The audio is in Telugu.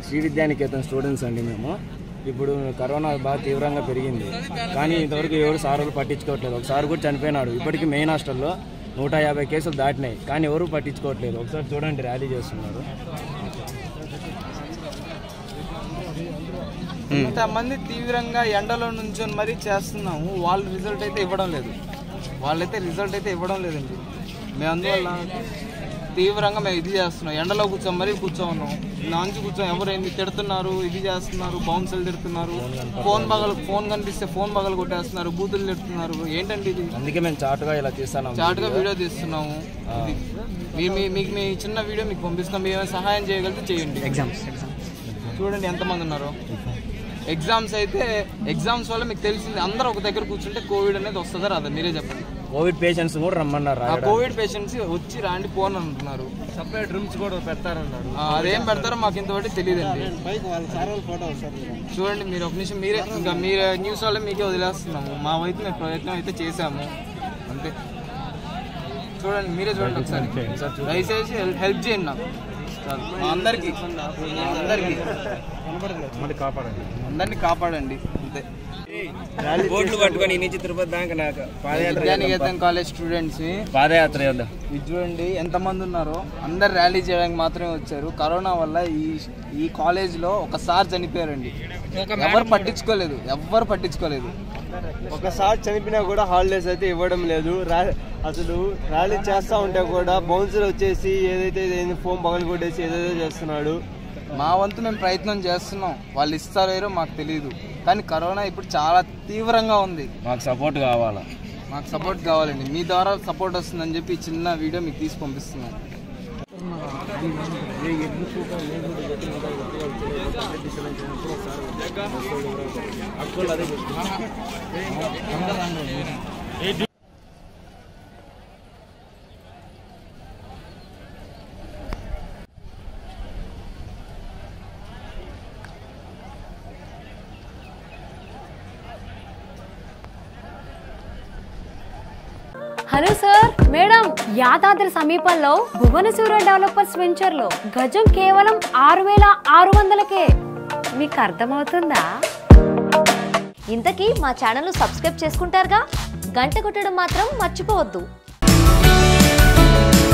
శ్రీ విద్యానికేతన్ స్టూడెంట్స్ అండి మేము. ఇప్పుడు కరోనా బాగా తీవ్రంగా పెరిగింది, కానీ ఇంతవరకు ఎవరు సార్లు పట్టించుకోవట్లేదు. ఒకసారి కూడా చనిపోయినాడు. ఇప్పటికీ మెయిన్ హాస్టల్లో 150 కేసులు దాటినాయి, కానీ ఎవరు పట్టించుకోవట్లేదు. ఒకసారి చూడండి, ర్యాలీ చేస్తున్నారు. ఇంతమంది తీవ్రంగా ఎండలో నుంచొని మరీ చేస్తున్నాము, వాళ్ళు రిజల్ట్ అయితే ఇవ్వడం లేదు. రిజల్ట్ అయితే ఇవ్వడం లేదండి. మేము అందువల్ల తీవ్రంగా మేము ఇది చేస్తున్నాం. ఎండలో మరీ కూర్చోన్నాం, నాంచి ఎవరు ఏంది తిడుతున్నారు, ఇది చేస్తున్నారు, బౌన్సర్లు తిడుతున్నారు, ఫోన్ కనిపిస్తే ఫోన్ పగలు కొట్టేస్తున్నారు, బూతులు తిడుతున్నారు. ఏంటంటే ఇది? అందుకే మేము చాటుగా ఇలా తీస్తున్నాము, చాటుగా వీడియో తీస్తున్నాము. మీకు మీ చిన్న వీడియో మీకు పంపిస్తున్నాం. మీరు ఏమైనా సహాయం చేయగలిగితే చేయండి. చూడండి ఎంతమంది ఉన్నారు. ఎగ్జామ్స్ వల్ల మీకు తెలిసింది, అందరూ ఒక దగ్గర కూర్చుంటే కోవిడ్ అనేది వస్తుందా రాదా మీరే చెప్పండి. కోవిడ్ పేషెంట్స్ కూడా రమ్మన్నారు. కోవిడ్ పేషెంట్స్ వచ్చి రాండి పోని అంటున్నారు. సపరేట్ రూమ్స్ కూడా పెడతారన్నారు. అదేం పెడతారో మాకు ఇంతవరకు తెలియదండి. చూడండి మీరు ఒక నిమిషం, మీరే న్యూస్ వల్ల మీకే వదిలేస్తున్నాము. మా వైపు మేము ప్రయత్నం అయితే చేశాము, అంతే. చూడండి, మీరే చూడండి ఒకసారి. దయచేసి హెల్ప్ చేయండి నాకు, అందరికీ అందరినీ కాపాడండి, అంతే. ఓట్లు పట్టుకొని నుంచి తిరుపతి దాకా నాకు విద్యానికేతన్ కాలేజ్ స్టూడెంట్స్ పాదయాత్ర చేద్దాం. ఇది చూడండి ఎంతమంది ఉన్నారో. అందరు ర్యాలీ చేయడానికి మాత్రమే వచ్చారు. కరోనా వల్ల ఈ కాలేజ్లో ఒకసారి చనిపోయారండి, ఎవరు పట్టించుకోలేదు. ఒకసారి చనిపోయినా కూడా హాలిడేస్ అయితే ఇవ్వడం లేదు. అసలు ర్యాలీ చేస్తూ ఉంటే కూడా బౌన్సర్ వచ్చేసి ఏదైతే ఫోన్ పగలు కొట్టేసి ఏదైతే చేస్తున్నాడు. మా వంతు మేము ప్రయత్నం చేస్తున్నాం, వాళ్ళు ఇస్తారో మాకు తెలియదు. కానీ కరోనా ఇప్పుడు చాలా తీవ్రంగా ఉంది. మాకు సపోర్ట్ కావాలండి. మీ ద్వారా సపోర్ట్ వస్తుందని చెప్పి ఈ చిన్న వీడియో మీకు తీసి పంపిస్తున్నాం. హలో సార్, మేడం, యాదాద్రి సమీపంలో భువనసూర డెవలపర్స్ వెంచర్ లో గజం కేవలం 6,600కే. మీకు అర్థమవుతుందా? ఇంతకీ మా ఛానల్ సబ్స్క్రైబ్ చేసుకుంటారుగా, గంట కొట్టడం మాత్రం మర్చిపోవద్దు.